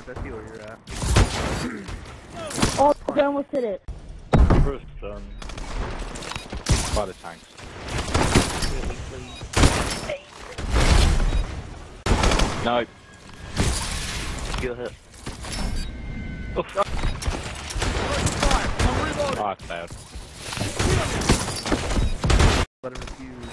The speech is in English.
Hans, I see where you're at. Oh, I almost hit it. First done. By the tanks. Really, please. No. Go ahead. Oh, fuck. Oh, I failed. Let him refuse.